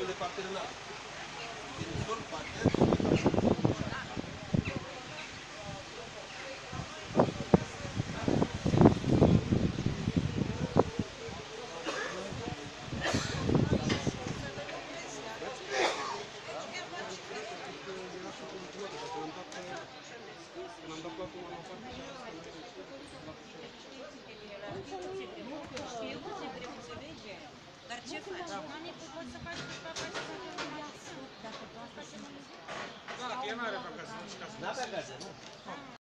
fel de parteneriat. Din parte. Dar ce faci? Poți să faci cu capaci să dacă tu asta se Da, că el n-are pe acasă. N-avea gaze, nu?